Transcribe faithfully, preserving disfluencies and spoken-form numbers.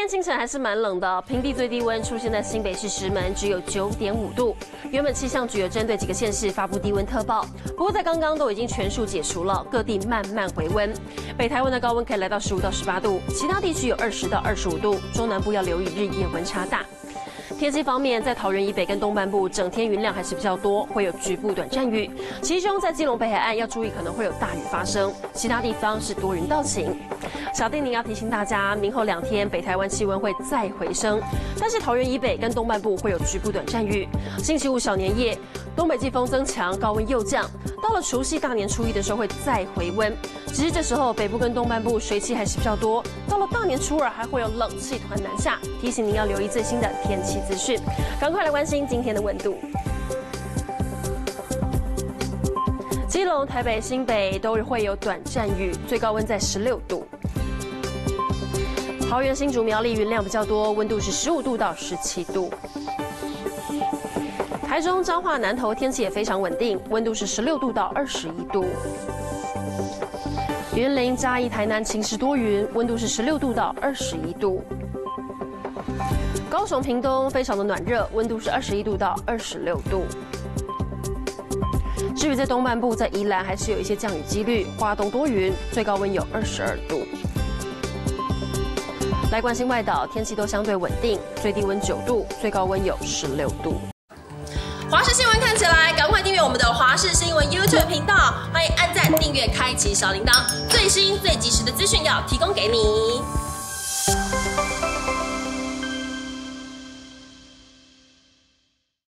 清晨还是蛮冷的，平地最低温出现在新北市石门，只有九点五度。原本气象局有针对几个县市发布低温特报，不过在刚刚都已经全数解除了，各地慢慢回温。北台湾的高温可以来到十五到十八度，其他地区有二十到二十五度，中南部要留意日夜温差大。 天气方面，在桃园以北跟东半部，整天云量还是比较多，会有局部短暂雨。其中在基隆北海岸要注意，可能会有大雨发生，其他地方是多云到晴。小叮咛要提醒大家，明后两天北台湾气温会再回升，但是桃园以北跟东半部会有局部短暂雨。星期五小年夜，东北季风增强，高温又降，到了除夕大年初一的时候会再回温。只是这时候北部跟东半部水汽还是比较多，到了大年初二还会有冷气团南下，提醒您要留意最新的天气资讯。赶快来关心今天的温度。基隆、台北、新北都会有短暂雨，最高温在十六度。桃园、新竹、苗栗云量比较多，温度是十五度到十七度。台中、彰化、南投天气也非常稳定，温度是十六度到二十一度。云林、嘉义、台南晴时多云，温度是十六度到二十一度。高雄、屏东非常的暖热，温度是二十一度到二十六度。至于在东半部，在宜兰还是有一些降雨几率，花东多云，最高温有二十二度。来关心外岛，天气都相对稳定，最低温九度，最高温有十六度。 华视新闻看起来，赶快订阅我们的华视新闻 YouTube 频道，欢迎按赞、订阅、开启小铃铛，最新最及时的资讯要提供给你。